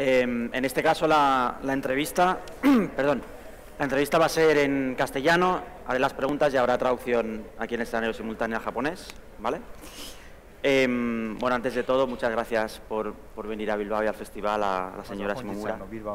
En este caso la entrevista, perdón, la entrevista va a ser en castellano, haré las preguntas y habrá traducción aquí en el escenario simultánea al japonés, ¿vale? Bueno, antes de todo, muchas gracias por venir a Bilbao y al festival, a la señora Shimomura.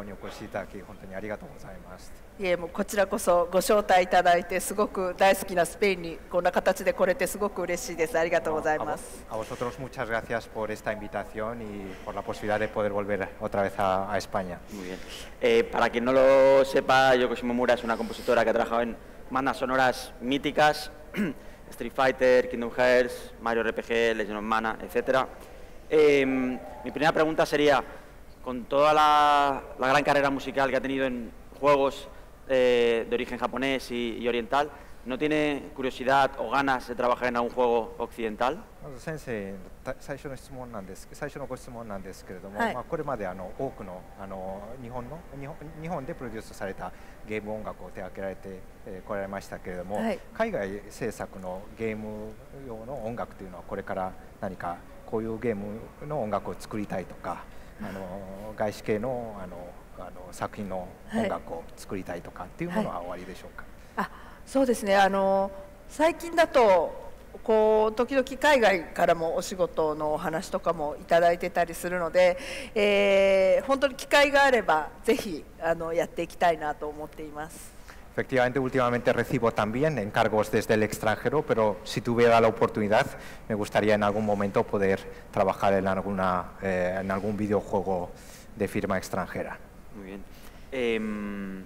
いえ、もうこちらこそご招待いただいてすごく大好きなスペインにこんな形で来れてすごく嬉しいです。ありがとうございます。 A vosotros muchas gracias por esta invitación y por la posibilidad de poder volver otra vez a España. Muy bien. Para quien no lo sepa, Yoko Shimomura es una compositora que ha trabajado en bandas sonoras míticas, Street Fighter, Kingdom Hearts, Mario RPG, Legend of Mana, etc. Mi primera pregunta sería, con toda la gran carrera musical que ha tenido en juegos de origen japonés y oriental, ¿no tiene curiosidad o ganas de trabajar en algún juego occidental? 先生、最初のご質問なんですけれども、これまで多くの日本でプロデュースされたゲーム音楽を手掛けられてこられましたけれども、海外制作のゲーム用の音楽というのはこれから何かこういうゲームの音楽を作りたいとか、外資系の作品の音楽を作りたいとかっていうものはおありでしょうか？ そうですね。最近だとこう時々海外からもお仕事のお話とかもいただいてたりするので、本当に機会があればぜひやっていきたいなと思っています。 Efectivamente, últimamente recibo también encargos desde el extranjero, pero si tuviera la oportunidad, me gustaría en algún momento poder trabajar en algún videojuego de firma extranjera. Muy bien.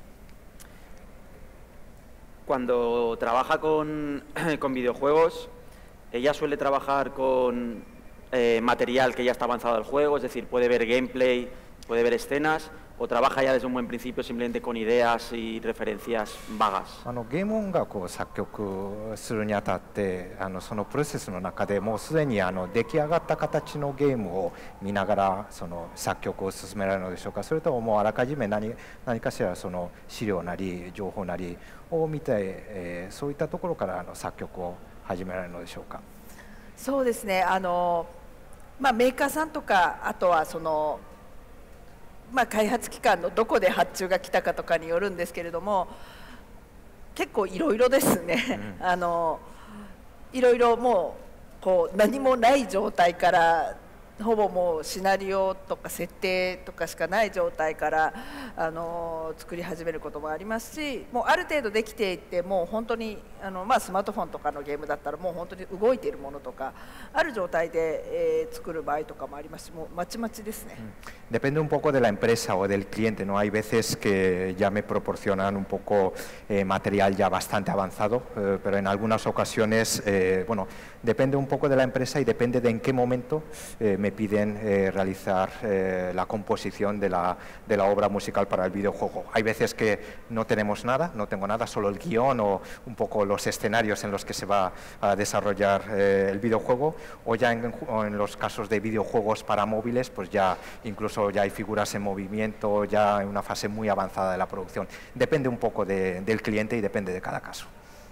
Cuando trabaja con videojuegos, ella suele trabajar con material que ya está avanzado del juego, es decir, puede ver gameplay, puede ver escenas, o trabaja ya desde un buen principio simplemente con ideas y referencias vagas. ゲーム音楽を作曲するにあたってそのプロセスの中でもうすでに出来上がった形のゲームを見ながらその作曲を進められるのでしょうか？それとももうあらかじめ何かしらその資料なり情報なりを見て、そういったところから作曲を始められるのでしょうか？ そうですね。メーカーさんとかあとはその開発期間のどこで発注が来たかとかによるんですけれども、結構いろいろですね。いろいろもうこう何もない状態からほぼもうシナリオとか設定とかしかない状態から作り始めることもありますし、もうある程度できていてもう本当にスマートフォンとかのゲームだったらもう本当に動いているものとかある状態で、作る場合とかもありますし、もうまちまちですね。 Depende un poco de la empresa o del cliente, ¿no? Hay veces que ya me proporcionan un poco material ya bastante avanzado, pero en algunas ocasiones, bueno, depende un poco de la empresa y depende de en qué momento me piden realizar la composición de la obra musical para el videojuego. Hay veces que no tenemos nada, no tengo nada, solo el guión o un poco los escenarios en los que se va a desarrollar el videojuego, o ya en los casos de videojuegos para móviles, pues ya incluso ya hay figuras en movimiento, ya en una fase muy avanzada de la producción. Depende un poco del cliente y depende de cada caso.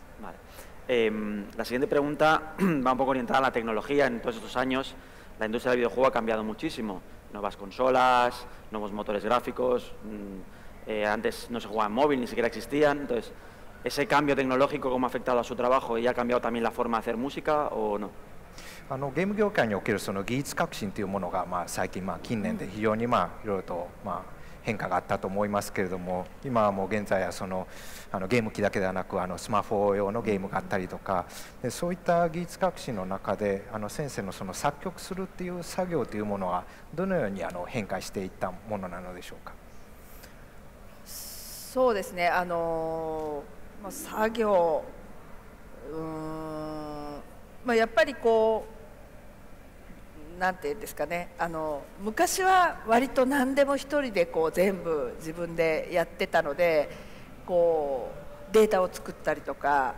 Vale. La siguiente pregunta va un poco orientada a la tecnología. En todos estos años la industria del videojuego ha cambiado muchísimo. Nuevas consolas, nuevos motores gráficos, antes no se jugaba en móvil, ni siquiera existían. Entonces, ¿ese cambio tecnológico cómo ha afectado a su trabajo y ha cambiado también la forma de hacer música o no? ゲーム業界におけるその技術革新というものが最近近年で非常にいろいろと変化があったと思いますけれども、今はもう現在はそのゲーム機だけではなくスマホ用のゲームがあったりとか、そういった技術革新の中で先生のその作曲するっていう作業というものはどのように変化していったものなのでしょうか？ そうですね。作業やっぱりこうなんていうんですかね、昔は割と何でも一人でこう全部自分でやってたので、こうデータを作ったりとか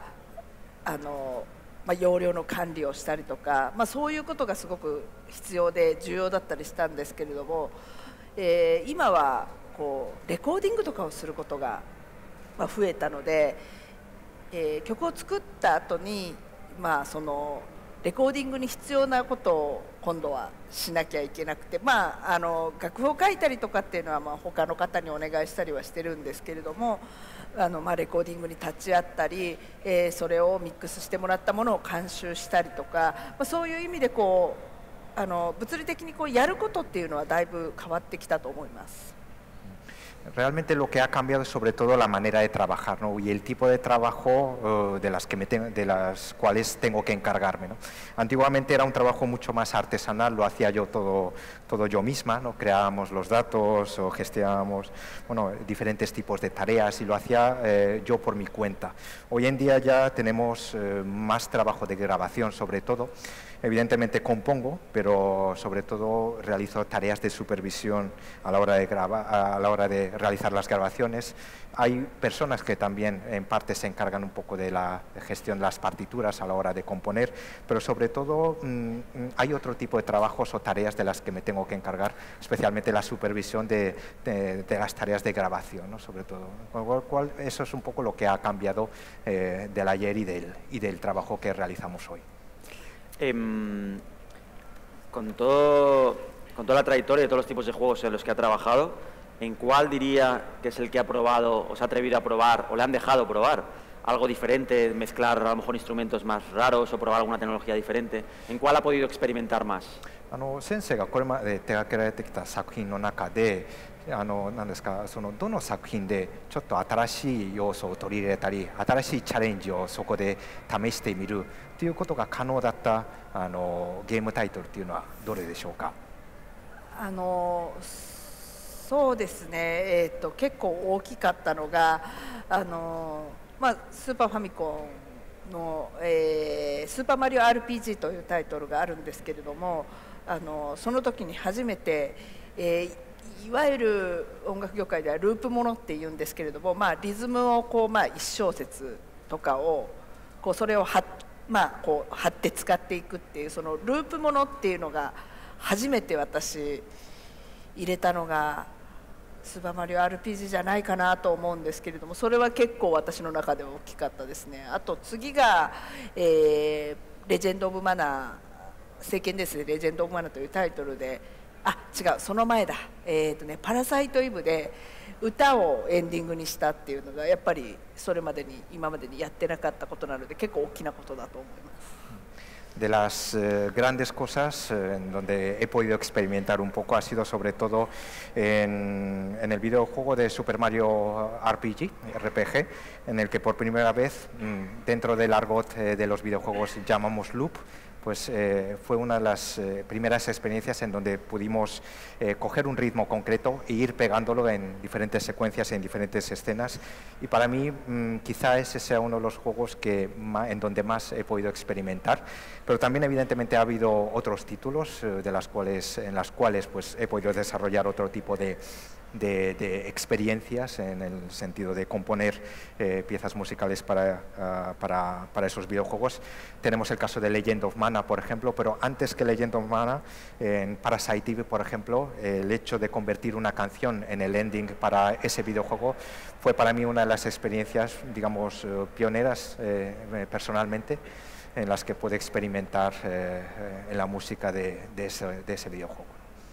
容量の管理をしたりとか、そういうことがすごく必要で重要だったりしたんですけれども、今はこうレコーディングとかをすることが増えたので、曲を作った後にそのレコーディングに必要なことを今度はしなきゃいけなくて、楽譜を書いたりとかっていうのは他の方にお願いしたりはしてるんですけれども、レコーディングに立ち会ったり、それをミックスしてもらったものを監修したりとか、そういう意味で物理的にやることっていうのはだいぶ変わってきたと思います。 Realmente lo que ha cambiado es sobre todo la manera de trabajar, ¿no? Y el tipo de trabajo de las cuales tengo que encargarme, ¿no? Antiguamente era un trabajo mucho más artesanal, lo hacía yo todo yo misma, ¿no? Creábamos los datos o gestionábamos diferentes tipos de tareas y lo hacía yo por mi cuenta. Hoy en día ya tenemos más trabajo de grabación sobre todo. Evidentemente compongo, pero sobre todo realizo tareas de supervisión a la hora de a la hora de realizar las grabaciones. Hay personas que también en parte se encargan un poco de la gestión de las partituras a la hora de componer, pero sobre todo hay otro tipo de trabajos o tareas de las que me tengo que encargar, especialmente la supervisión de las tareas de grabación, ¿no? Sobre todo. Con lo cual eso es un poco lo que ha cambiado del ayer y del trabajo que realizamos hoy. Con toda la trayectoria de todos los tipos de juegos en los que ha trabajado, ¿en cuál diría que es el que ha probado o se ha atrevido a probar o le han dejado probar algo diferente, mezclar a lo mejor instrumentos más raros o probar alguna tecnología diferente? ¿En cuál ha podido experimentar más? 先生がこれまで手掛けられてきた作品の中で何ですか、どの作品でちょっと新しい要素を取り入れたり新しいチャレンジをそこで試してみるということが可能だったゲームタイトルというのはどれでしょうか？ そうですね、結構大きかったのがスーパーファミコンの、スーパーマリオ RPG というタイトルがあるんですけれども、その時に初めて、いわゆる音楽業界ではループものっていうんですけれども、リズムを1小節とかをそれを貼って使っていくっていう、そのループものっていうのが初めて私入れたのがスーパーマリオ RPG じゃないかなと思うんですけれども、それは結構私の中では大きかったですね。あと次が、レジェンド・オブ・マナー、聖剣ですね、レジェンド・オブ・マナーというタイトルで、違う、その前だ、パラサイト・イブで歌をエンディングにしたっていうのがやっぱりそれまでに今までにやってなかったことなので結構大きなことだと思います。 De las grandes cosas en donde he podido experimentar un poco ha sido sobre todo en el videojuego de Super Mario RPG, en el que por primera vez dentro del argot de los videojuegos llamamos loop, pues fue una de las primeras experiencias en donde pudimos coger un ritmo concreto e ir pegándolo en diferentes secuencias, en diferentes escenas, y para mí quizá ese sea uno de los juegos en donde más he podido experimentar, pero también evidentemente ha habido otros títulos en las cuales pues, he podido desarrollar otro tipo de experiencias en el sentido de componer piezas musicales para esos videojuegos. Tenemos el caso de Legend of Mana, por ejemplo, pero antes que Legend of Mana, en Parasite Eve, por ejemplo, el hecho de convertir una canción en el ending para ese videojuego fue para mí una de las experiencias, digamos, pioneras personalmente, en las que pude experimentar en la música de ese videojuego.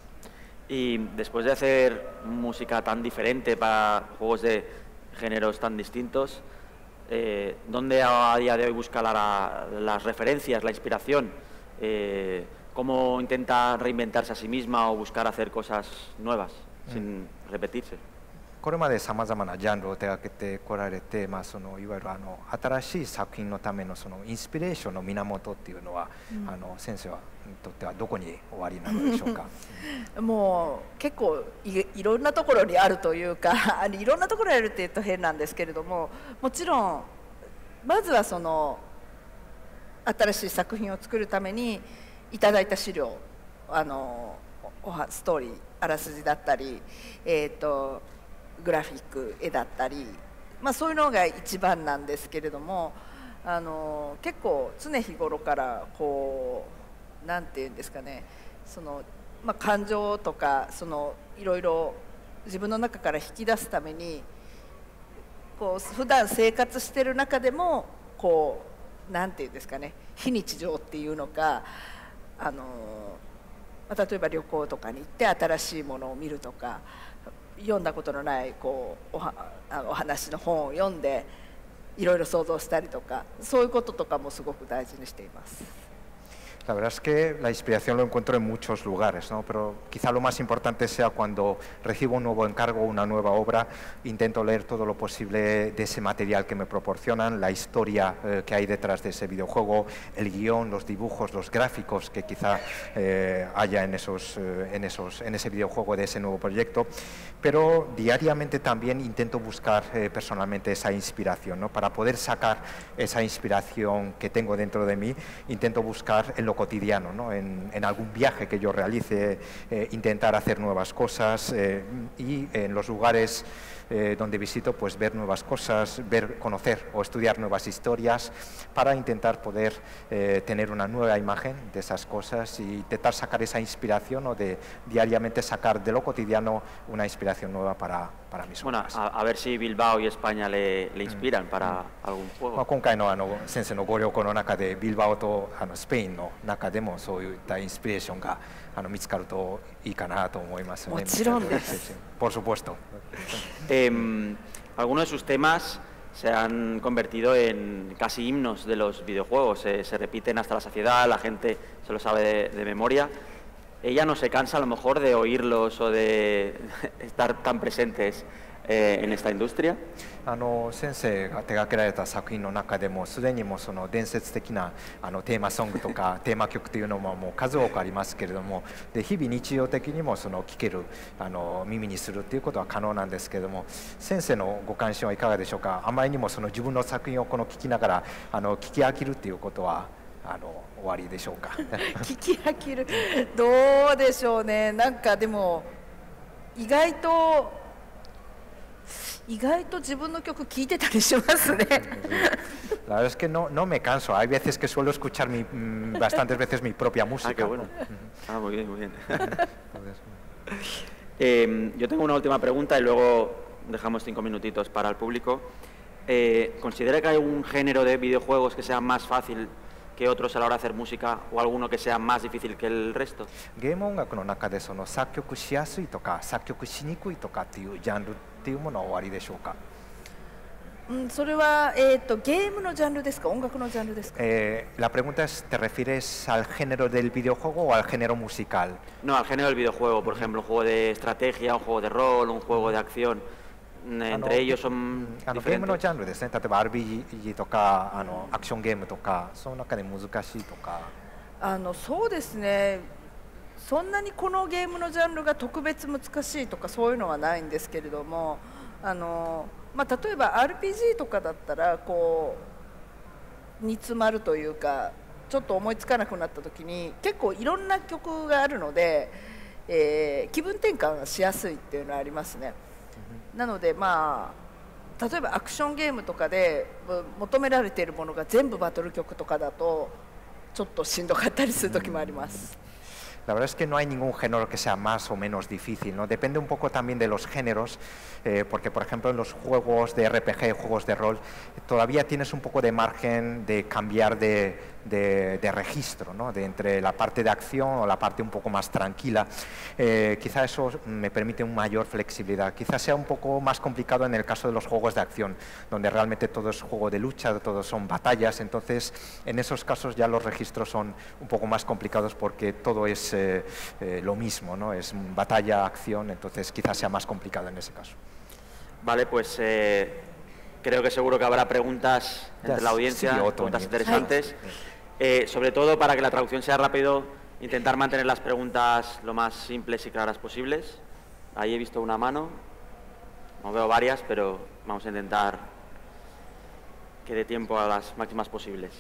Y después de hacer música tan diferente para juegos de géneros tan distintos, ¿dónde a día de hoy busca las referencias, la inspiración? ¿Cómo intenta reinventarse a sí misma o buscar hacer cosas nuevas sin repetirse? これまでさまざまなジャンルを手がけてこられて、いわゆる新しい作品のためのそのインスピレーションの源っていうのは、先生にとってはどこにおありなのでしょうか？ もう結構いろんなところにあるというかいろんなところにあるって言うと変なんですけれども、もちろんまずはその新しい作品を作るためにいただいた資料、ストーリー、あらすじだったり、グラフィック、絵だったり、そういうのが一番なんですけれども、結構常日頃からなんていうんですかね、感情とかいろいろ自分の中から引き出すために普段生活してる中でもなんていうんですかね、非日常っていうのか、まあ例えば旅行とかに行って新しいものを見るとか、読んだことのないこうお話の本を読んでいろいろ想像したりとか、そういうこととかもすごく大事にしています。 La verdad es que la inspiración lo encuentro en muchos lugares, ¿no? Pero quizá lo más importante sea cuando recibo un nuevo encargo, una nueva obra, intento leer todo lo posible de ese material que me proporcionan, la historia que hay detrás de ese videojuego, el guión, los dibujos, los gráficos que quizá haya en ese videojuego de ese nuevo proyecto. Pero diariamente también intento buscar personalmente esa inspiración, ¿no? Para poder sacar esa inspiración que tengo dentro de mí, intento buscar en lo cotidiano, ¿no? En algún viaje que yo realice, intentar hacer nuevas cosas y en los lugares donde visito, pues ver nuevas cosas, conocer o estudiar nuevas historias para intentar poder tener una nueva imagen de esas cosas y intentar sacar esa inspiración o de diariamente sacar de lo cotidiano una inspiración nueva para mis obras. Bueno, a ver si Bilbao y España le inspiran para algún juego. 今回の先生のご旅行の中でビルバオとスペインの中でもそういったインスピレーションが見つかるといいかなと思いますね。 もちろんです。 Por supuesto. Algunos de sus temas se han convertido en casi himnos de los videojuegos, se repiten hasta la saciedad, la gente se lo sabe de memoria. Ella no se cansa a lo mejor de oírlos o de estar tan presentes en esta industria. 先生が手掛けられた作品の中でもすでにもその伝説的なテーマソングとかテーマ曲というのももう数多くありますけれども、で日々日常的にもその聴ける耳にするということは可能なんですけれども、先生のご関心はいかがでしょうか。あまりにもその自分の作品を聴きながら聴き飽きるということは終わりでしょうか。 聞き飽きる、どうでしょうね。なんかでも意外と自分の曲聴いてたりしますね。 La verdad es que no me canso. Hay veces que suelo escuchar bastantes veces mi propia música. Ah, qué bueno. Muy bien, muy bien. Yo tengo una última pregunta y luego dejamos 5 minutitos para el público. ¿Considera que hay un género de videojuegos que sea más fácil que otros a la hora de hacer música o alguno que sea más difícil que el resto? ゲーム音楽の中でその作曲しやすいとか作曲しにくいとかっていうジャンルっていうものは終わりでしょうか。 それはゲームのジャンルですか、音楽のジャンルですか。 La pregunta es, ¿te refieres al género del videojuego o al género musical? No, al género del videojuego, por ejemplo, un juego de estrategia, un juego de rol, un juego de acción. Entre ellos son ゲームのジャンルですね。例えば RPG とかアクションゲームとか、その中で難しいとか。 そうですね。そんなにこのゲームのジャンルが特別難しいとかそういうのはないんですけれども、まあ、例えば RPG とかだったらこう煮詰まるというかちょっと思いつかなくなった時に結構いろんな曲があるので、気分転換しやすいっていうのはありますね。なのでまあ例えばアクションゲームとかで求められているものが全部バトル曲とかだとちょっとしんどかったりする時もあります。 La verdad es que no hay ningún género que sea más o menos difícil, ¿no? Depende un poco también de los géneros, porque por ejemplo en los juegos de RPG, juegos de rol, todavía tienes un poco de margen de cambiar de registro, ¿no? De entre la parte de acción o la parte un poco más tranquila. Quizá eso me permite una mayor flexibilidad. Quizá sea un poco más complicado en el caso de los juegos de acción, donde realmente todo es juego de lucha, todo son batallas, entonces en esos casos ya los registros son un poco más complicados porque todo es lo mismo, ¿no? Es batalla, acción, entonces quizás sea más complicado en ese caso. Vale, pues creo que seguro que habrá preguntas entre la audiencia, preguntas interesantes. Sobre todo para que la traducción sea rápido, intentar mantener las preguntas lo más simples y claras posibles. Ahí he visto una mano, no veo varias, pero vamos a intentar que dé tiempo a las máximas posibles.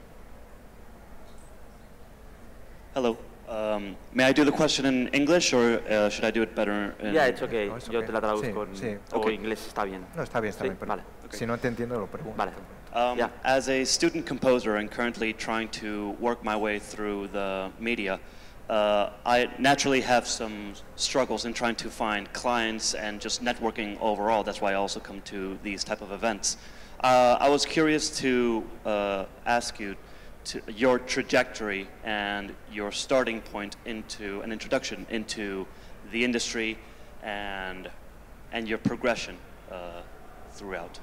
Hello. May I do the question in English or should I do it better in... Yeah, it's okay. No, it's Yo okay. te la traduzco Sí, sí. o Okay. inglés está bien. No, está bien, ¿Sí? pero Vale. Okay. si no te entiendo lo pregunto. Vale. Yeah. As a student composer and currently trying to work my way through the media, I naturally have some struggles in trying to find clients and just networking overall. That's why I also come to these type of events. I was curious to ask you your trajectory and your starting point into an introduction into the industry and your progression throughout.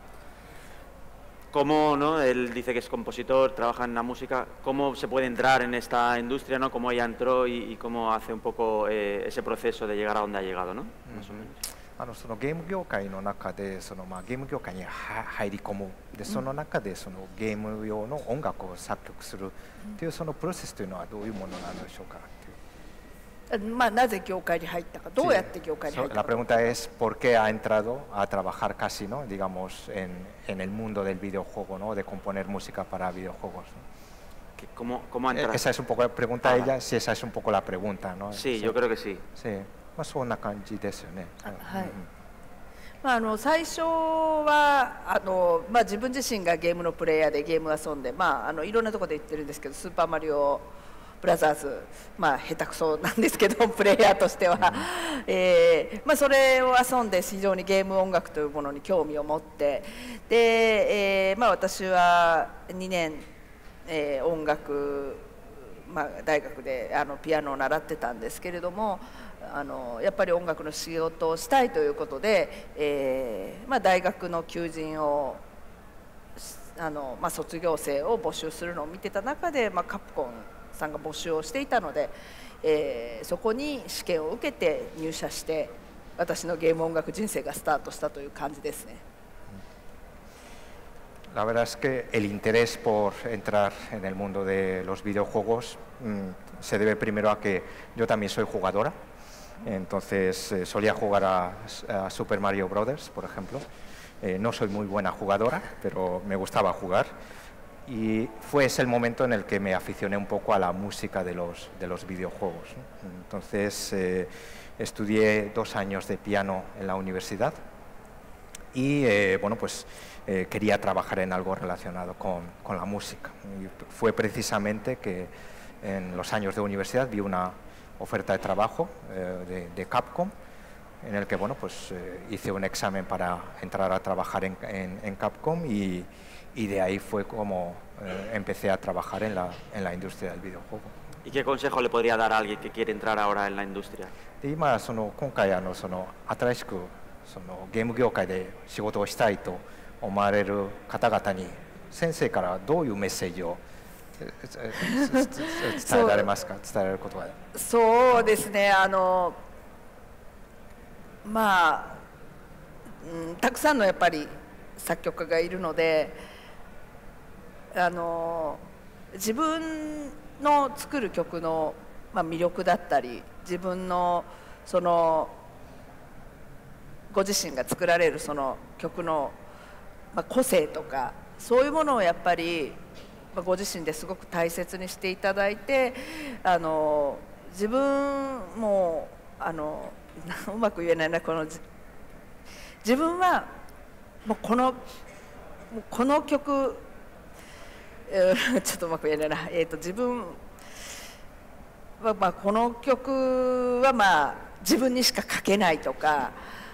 ¿Cómo, no? Él dice que es compositor, trabaja en la música. ¿Cómo se puede entrar en esta industria, ¿no? ¿Cómo ella entró y cómo hace un poco ese proceso de llegar a donde ha llegado, ¿no? Más o menos. そのゲーム業界の中でゲーム業界に入り込むでその中でゲーム用の音楽を作曲するというそのプロセスというのはどういうものなんでしょうか。 まあ、なぜ業界に入ったか、どうやって業界に入ったか。 La pregunta es por qué ha entrado a trabajar casi, ¿no? Digamos, en el mundo del videojuego, ¿no? De componer música para videojuegos, ¿no? ¿Cómo ha entrado? Esa es un poco la pregunta a ella, si esa es un poco la pregunta, ¿no? Sí, yo creo que sí. Sí, まあそんな感じですよね。 はい。まあ、最初はまあ、自分自身がゲームのプレイヤーでゲームを遊んで、まあ、いろんなところで言ってるんですけど、スーパーマリオブラザーズ、まあ、下手くそなんですけどプレイヤーとしては、まあ、それを遊んで非常にゲーム音楽というものに興味を持ってで、まあ、私は2年、音楽、まあ、大学でピアノを習ってたんですけれどもやっぱり音楽の仕事をしたいということで、まあ、大学の求人をまあ、卒業生を募集するのを見てた中で、まあ、カプコンさんが募集をしていたので、そこに試験を受けて入社して私のゲーム音楽人生がスタートしたという感じですね。 La verdad es que el interés por entrar en el mundo de los videojuegos se debe primero a que yo también soy jugadora, entonces solía jugar a Super Mario Bros., por ejemplo. No soy muy buena jugadora, pero me gustaba jugar. Y fue ese el momento en el que me aficioné un poco a la música de los videojuegos, ¿no? Entonces estudié 2 años de piano en la universidad y bueno, pues quería trabajar en algo relacionado con la música. Y fue precisamente que en los años de universidad vi una oferta de trabajo de Capcom, en el que bueno, pues, hice un examen para entrar a trabajar en Capcom y de ahí fue como empecé a trabajar en la industria del videojuego. ¿Y qué consejo le podría dar a alguien que quiere entrar ahora en la industria? で今今回新しくゲーム業界で仕事をしたいと思われる方々に先生からどういうメッセージを伝えられますか？伝えられることは。 そうですね。まあ、たくさんのやっぱり作曲家がいるので、自分の作る曲の、まあ、魅力だったり自分のご自身が作られるその曲の、まあ、個性とかそういうものをやっぱり、まあ、ご自身ですごく大切にしていただいて自分もうまく言えないな自分はもうこの曲ちょっとうまく言えないな、自分は、まあ、この曲は、まあ、自分にしか書けないとか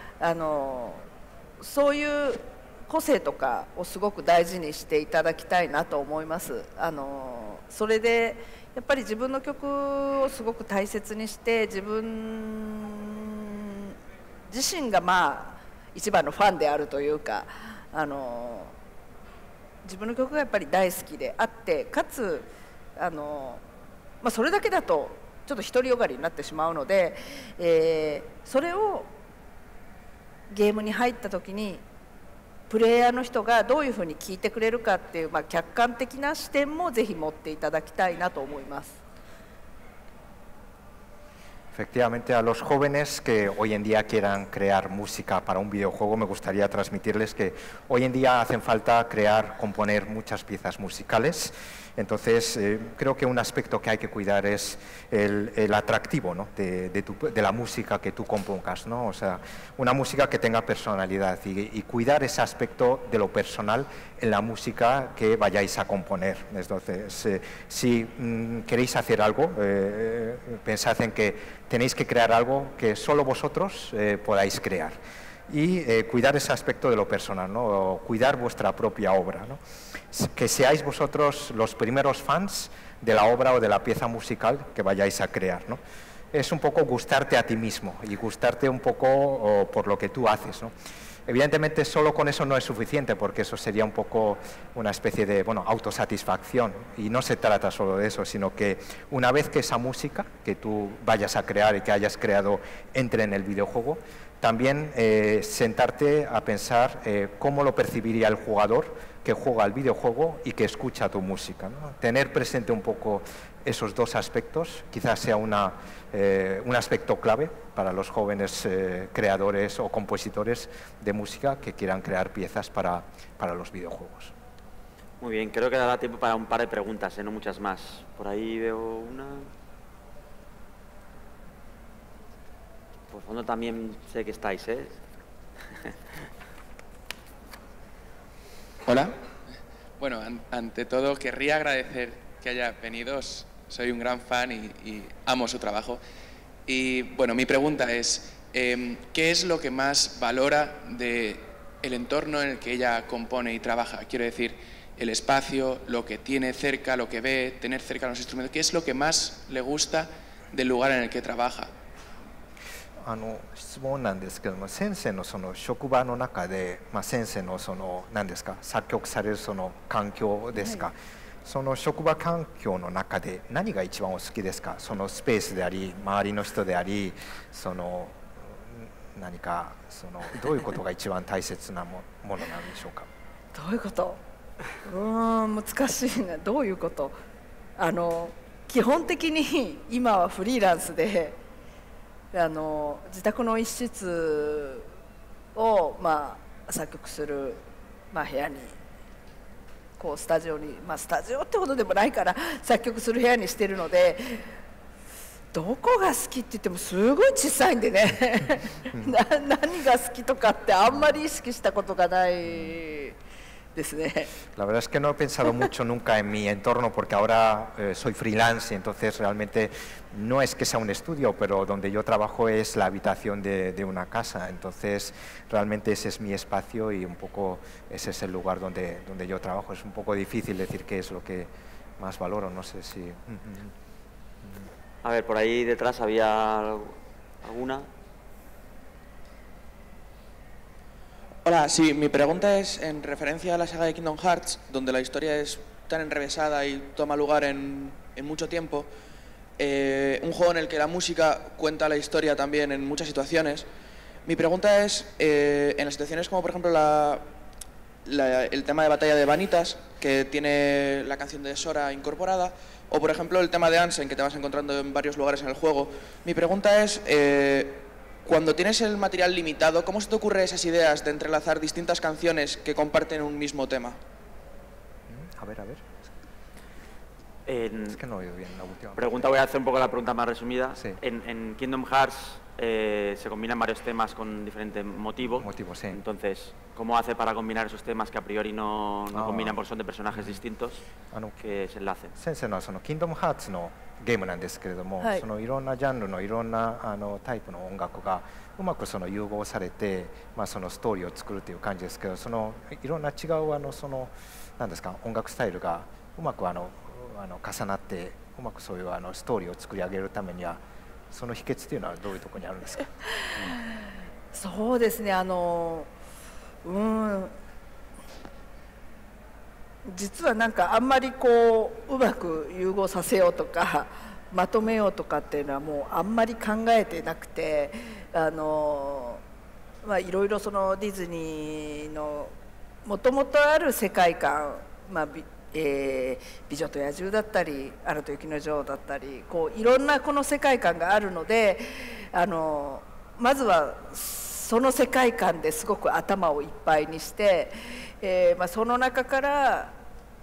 そういう個性とかをすごく大事にしていただきたいなと思います。それでやっぱり自分の曲をすごく大切にして自分自身がまあ一番のファンであるというか自分の曲がやっぱり大好きであってかつまあ、それだけだとちょっと独りよがりになってしまうので、それをゲームに入った時にプレイヤーの人がどういうふうに聴いてくれるかっていう、まあ、客観的な視点もぜひ持っていただきたいなと思います。 Efectivamente, a los jóvenes que hoy en día quieran crear música para un videojuego, me gustaría transmitirles que hoy en día hacen falta componer muchas piezas musicales. Entonces, creo que un aspecto que hay que cuidar es el atractivo, ¿no? de la música que tú compongas, ¿no? O sea, una música que tenga personalidad y cuidar ese aspecto de lo personal en la música que vayáis a componer. Entonces, si queréis hacer algo, pensad en que tenéis que crear algo que solo vosotros podáis crear. y cuidar ese aspecto de lo personal, ¿no? Cuidar vuestra propia obra, ¿no? Que seáis vosotros los primeros fans de la obra o de la pieza musical que vayáis a crear, ¿no? Es un poco gustarte a ti mismo y gustarte un poco por lo que tú haces, ¿no? Evidentemente solo con eso no es suficiente, porque eso sería un poco una especie de, bueno, autosatisfacción, y no se trata solo de eso, sino que una vez que esa música que tú vayas a crear y que hayas creado entre en el videojuego, también sentarte a pensar cómo lo percibiría el jugador que juega al videojuego y que escucha tu música, ¿no? Tener presente un poco esos dos aspectos quizás sea un aspecto clave para los jóvenes creadores o compositores de música que quieran crear piezas para los videojuegos. Muy bien, creo que dará tiempo para un par de preguntas, no muchas más. Por ahí veo una. Por fondo también sé que estáis, ¿eh? Hola. Bueno, ante todo querría agradecer que haya venido. Soy un gran fan y amo su trabajo. Y bueno, mi pregunta es, ¿qué es lo que más valora del entorno en el que ella compone y trabaja? Quiero decir, el espacio, lo que tiene cerca, lo que ve, tener cerca los instrumentos. ¿Qué es lo que más le gusta del lugar en el que trabaja? 質問なんですけども、先生のその職場の中で、先生のその何ですか、作曲されるその環境ですか、その職場環境の中で何が一番お好きですか？そのスペースであり、周りの人であり、その何かそのどういうことが一番大切なものなんでしょうか？ どういうこと？難しいね。どういうこと？基本的に今はフリーランスで、自宅の一室を、作曲する、部屋にこうスタジオに、スタジオってほどでもないから作曲する部屋にしてるので、どこが好きって言ってもすごい小さいんでね何が好きとかってあんまり意識したことがないですね。 La verdad es que no he pensado mucho nunca en mi entorno, porque ahora soy freelance y entonces realmente no es que sea un estudio, pero donde yo trabajo es la habitación de una casa, entonces realmente ese es mi espacio y un poco ese es el lugar donde yo trabajo. Es un poco difícil decir qué es lo que más valoro, no sé si... A ver, por ahí detrás había alguna. Hola, sí, mi pregunta es en referencia a la saga de Kingdom Hearts, donde la historia es tan enrevesada y toma lugar en mucho tiempo. Un juego en el que la música cuenta la historia también en muchas situaciones. Mi pregunta es, en las situaciones como por ejemplo el tema de Batalla de Vanitas, que tiene la canción de Sora incorporada, o por ejemplo el tema de Ansem, que te vas encontrando en varios lugares en el juego. Mi pregunta es, cuando tienes el material limitado, ¿cómo se te ocurren esas ideas de entrelazar distintas canciones que comparten un mismo tema? A ver. Es que no oigo bien la última pregunta. Voy a hacer un poco la pregunta más resumida. Sí. En Kingdom Hearts se combinan varios temas con diferentes motivos. Sí. Entonces, ¿cómo hace para combinar esos temas que a priori no combinan porque son de personajes distintos, que se enlacen? 先生のその Kingdom Hearts のゲームなんですけれども、そのいろんなジャンルのいろんなタイプの音楽がうまくその融合されて、そのストーリーを作るという感じですけど、そのいろんな違うそのなんですか、音楽スタイルがうまく重なってうまくそういうストーリーを作り上げるためには、その秘訣というのはどういうところにあるんですか？ そうですね、実はなんかあんまりこううまく融合させようとかまとめようとかっていうのはもうあんまり考えてなくて、いろいろそのディズニーのもともとある世界観、美女と野獣だったりアナと雪の女王だったり、こういろんなこの世界観があるので、まずはその世界観ですごく頭をいっぱいにして、その中から、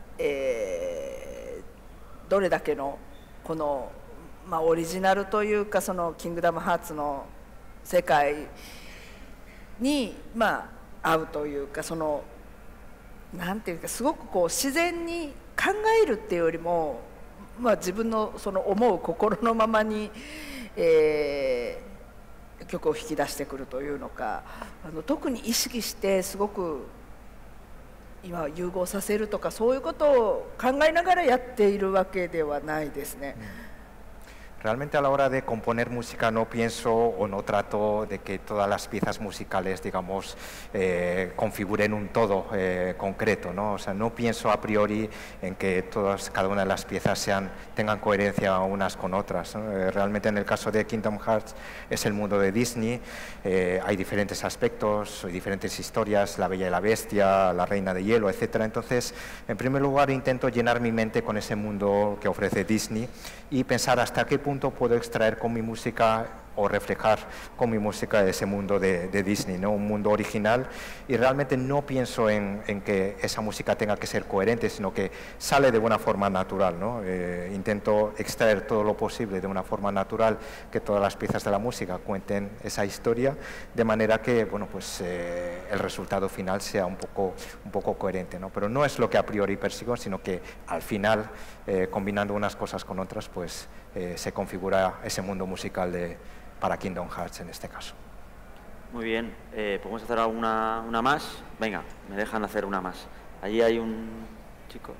どれだけのこの、オリジナルというかそのキングダムハーツの世界に、合うというか、そのなんていうかすごくこう自然に考えるっていうよりも、自分のその思う心のままに、 曲を引き出してくるというのか、特に意識してすごく今融合させるとかそういうことを考えながらやっているわけではないですね。 Realmente a la hora de componer música no pienso o no trato de que todas las piezas musicales, digamos, configuren un todo concreto, ¿no? O sea, no pienso a priori en que cada una de las piezas tengan coherencia unas con otras, ¿no? Realmente en el caso de Kingdom Hearts es el mundo de Disney, hay diferentes aspectos, diferentes historias, la Bella y la Bestia, la Reina de Hielo, etcétera. Entonces, en primer lugar intento llenar mi mente con ese mundo que ofrece Disney y pensar hasta qué punto puedo extraer con mi música o reflejar con mi música ese mundo de Disney, ¿no? Un mundo original, y realmente no pienso en que esa música tenga que ser coherente, sino que sale de una forma natural, ¿no? Intento extraer todo lo posible de una forma natural, que todas las piezas de la música cuenten esa historia, de manera que, bueno, pues el resultado final sea un poco coherente, ¿no? Pero no es lo que a priori persigo, sino que al final, combinando unas cosas con otras, pues se configura ese mundo musical para Kingdom Hearts en este caso. Muy bien, ¿podemos hacer una más? Venga, me dejan hacer una más. Allí hay un chico.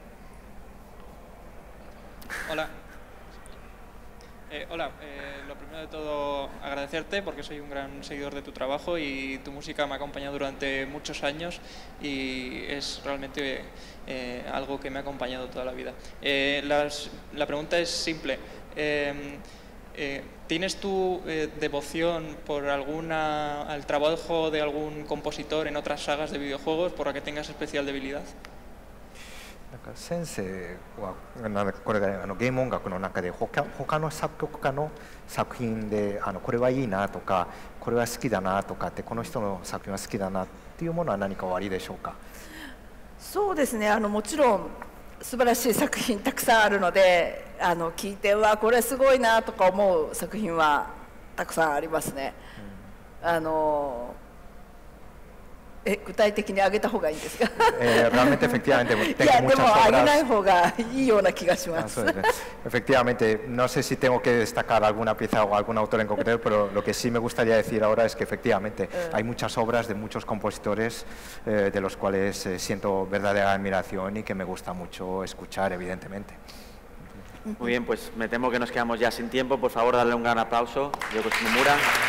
Hola. Hola, lo primero de todo agradecerte porque soy un gran seguidor de tu trabajo y tu música me ha acompañado durante muchos años y es realmente algo que me ha acompañado toda la vida. La pregunta es simple. ¿Tienes tu devoción por al trabajo de algún compositor en otras sagas de videojuegos por la que tengas especial debilidad? 先生はこれがゲーム音楽の中で他の作曲家の作品でこれはいいなとかこれは好きだなとかってこの人の作品は好きだなっていうものは何かおありでしょうか。 そうですね、もちろん素晴らしい作品たくさんあるので聞いてはこれすごいなとか思う作品はたくさんありますね。具体的に挙げた方がいいんですか。 Realmente, efectivamente, tengo muchas obras. 挙げない方がいいような気がします。 Efectivamente, no sé si tengo que destacar alguna pieza o algún autor en concreto, pero lo que sí me gustaría decir ahora es que efectivamente hay muchas obras de muchos compositores de los cuales siento verdadera admiración y que me gusta mucho escuchar, evidentemente. Muy bien, pues me temo que nos quedamos ya sin tiempo. Por favor, darle un gran aplauso a Yoko Shimomura.